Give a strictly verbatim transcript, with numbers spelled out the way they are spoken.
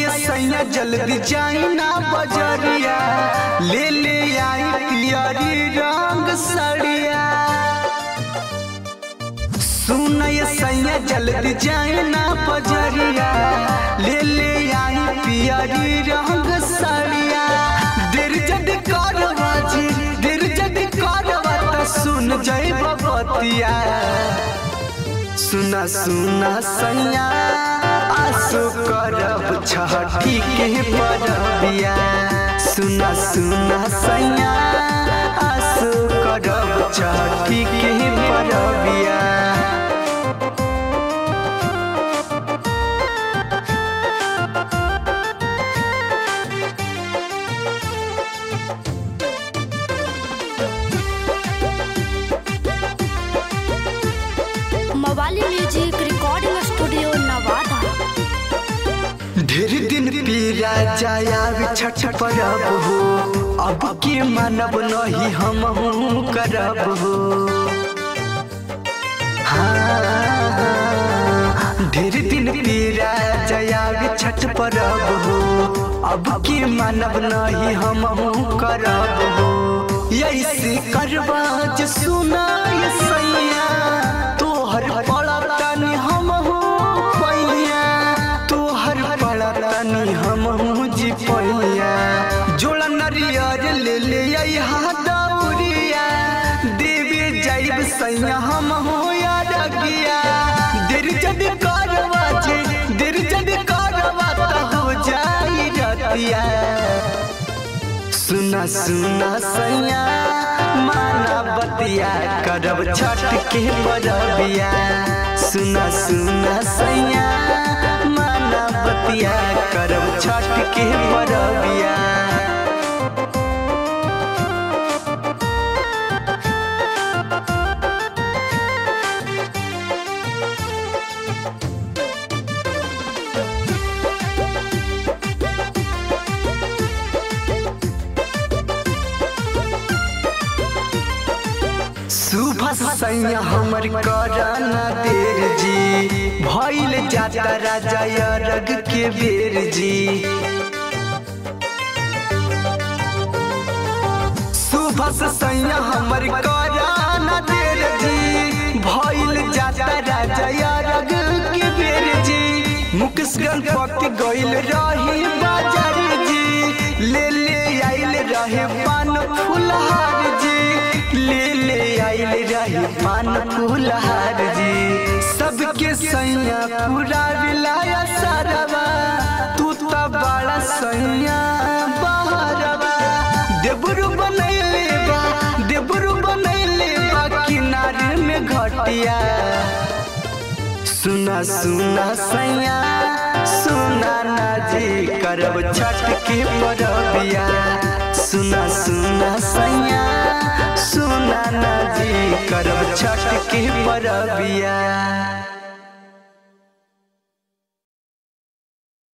ये सैया जल्दी जाई ना बजरिया, ले ले आई पियरी रंग सड़िया। सुन ये सैया जल्दी जाई ना बजरिया, ले ले आई पियरी रंग सड़िया। देर जद करवा जी, देर जद करवा त सुन जय बबतिया। सुना सुना सैया आसो करब छठी के परबिया। सुना सुना सैया आसो करब छठी के परबिया। मवाली म्यूजिक रिकॉर्डिंग स्टूडियो नवादा। ढेर दिन पीरा जाया छठ परब हो, अब के मानब नहीं हम करब हो। हाँ ढेर दिन पीरा जाया छठ परब हो, अब के मानब नहीं हम करब हो। ऐसे करबा जो सुना ये सैया, तोहर पड़ा तनी हम पैया, तोहर पड़ा तनी हम जी पैया। जोड़ा नरियर ले ले यहाँ दौरिया, देवे जाइब सैया हम हो या रगिया। देर जद करवा जे, देर जद करवा त हो जाई रतिया। सुना सुना सैया माना बतिया, करब छठ के परबिया। सुना सुना सैया माना बतिया, करब छठ के परबिया। सुबह सैया हमर कराना देर जी, भइल जाता राजा अरग के बेर जी। सुबह सैया हमर कराना देर जी, भइल जाता राजा अरग के बेर जी। मुकेश गणपति गइल रही बाजार जी, ले ले आइल रहे पान फुलहार जी, ले ले आइल रही पान फुलहार जी। सबके सैया पूरा विलाया सारवा, तू तो बड़ा सैया बहरवा। देबरू बनैले बा, देबरू बनैले बा किनारे में घटिया। सुना सुना सैया सुना ना जी, करब छठ के परबिया। सुना सुना सैया सुना ना जी, करब छठ के परबिया।